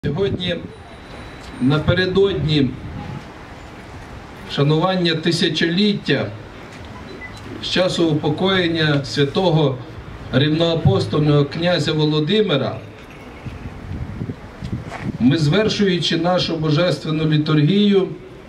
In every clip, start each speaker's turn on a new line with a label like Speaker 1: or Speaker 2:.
Speaker 1: Сьогодні напередодні шанування тисячоліття з часу упокоєння святого рівноапостольного князя Володимира ми, звершуючи нашу божественну літургію,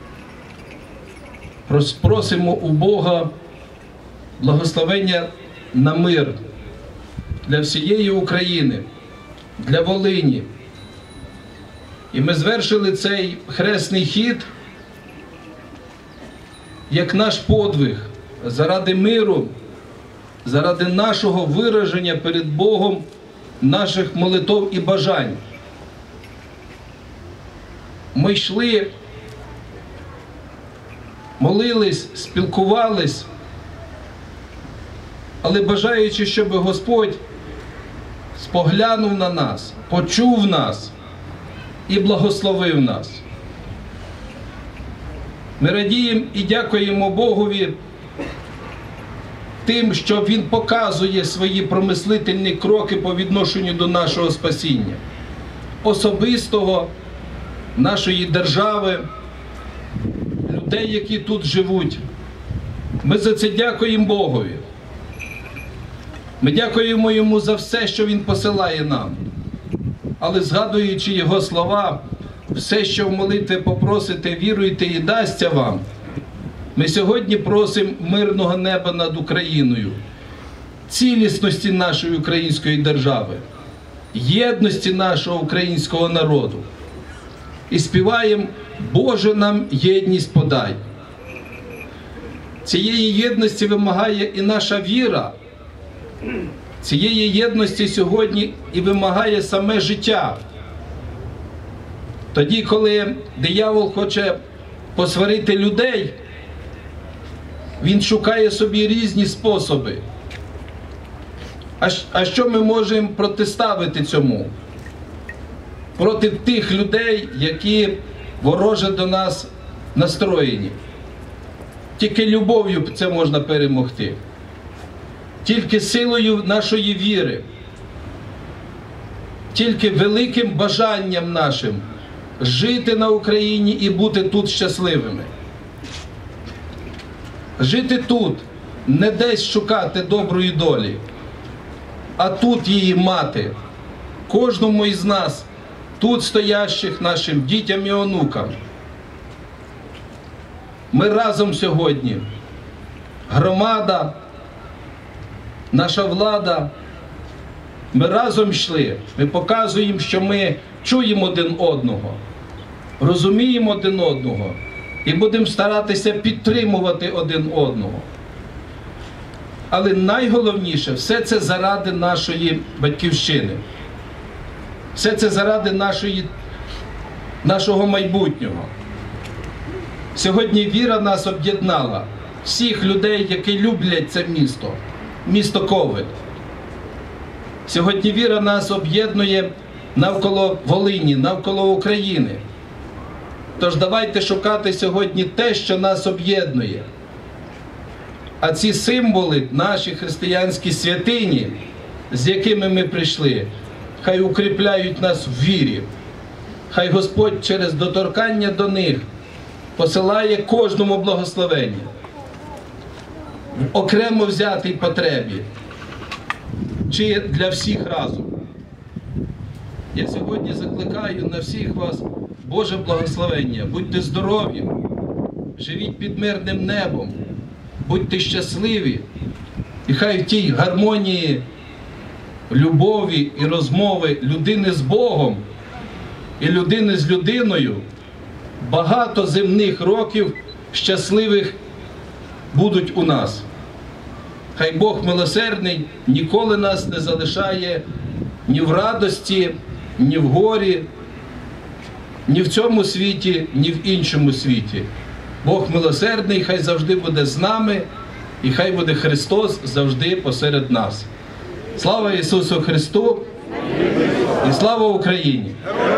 Speaker 1: просимо у Бога благословення на мир для всієї України, для Волині. І ми звершили цей хресний хід як наш подвиг заради миру, заради нашого вираження перед Богом наших молитов і бажань. Ми йшли, молились, спілкувались, але бажаючи, щоб Господь споглянув на нас, почув нас і благословив нас. Ми радіємо і дякуємо Богові тим, що Він показує свої промислительні кроки по відношенню до нашого спасіння, особистого, нашої держави, людей, які тут живуть. Ми за це дякуємо Богові. Ми дякуємо Йому за все, що Він посилає нам. Але згадуючи Його слова, все, що в молитві попросите, віруйте і дасться вам, ми сьогодні просимо мирного неба над Україною, цілісності нашої української держави, єдності нашого українського народу. І співаємо «Боже, нам єдність подай». Цієї єдності вимагає і наша віра. Цієї єдності сьогодні і вимагає саме життя. Тоді, коли диявол хоче посварити людей, він шукає собі різні способи. А що ми можемо протиставити цьому? Проти тих людей, які вороже до нас настроєні. Тільки любов'ю це можна перемогти. Тільки силою нашої віри, тільки великим бажанням нашим жити на Україні і бути тут щасливими. Жити тут, не десь шукати доброї долі, а тут її мати, кожному із нас, тут стоящих нашим дітям і онукам. Ми разом сьогодні, громада, наша влада, ми разом йшли, ми показуємо, що ми чуємо один одного, розуміємо один одного і будемо старатися підтримувати один одного. Але найголовніше, все це заради нашої батьківщини, все це заради нашого майбутнього. Сьогодні віра нас об'єднала, всіх людей, які люблять це місто. Місто Ковель. Сьогодні віра нас об'єднує навколо Волині, навколо України. Тож давайте шукати сьогодні те, що нас об'єднує. А ці символи, наші християнські святині, з якими ми прийшли, хай укріпляють нас в вірі. Хай Господь через доторкання до них посилає кожному благословення. В окремо взятій потребі, чи для всіх разом. Я сьогодні закликаю на всіх вас Боже благословення. Будьте здорові, живіть під мирним небом, будьте щасливі. І хай в тій гармонії любові і розмови людини з Богом і людини з людиною багато земних років щасливих будуть у нас. Хай Бог милосердний ніколи нас не залишає ні в радості, ні в горі, ні в цьому світі, ні в іншому світі. Бог милосердний, хай завжди буде з нами, і хай буде Христос завжди посеред нас. Слава Ісусу Христу і слава Україні!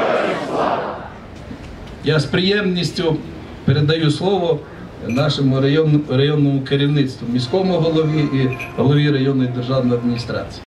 Speaker 1: Я з приємністю передаю слово нашому районному керівництву, міському голові і голові районної державної адміністрації.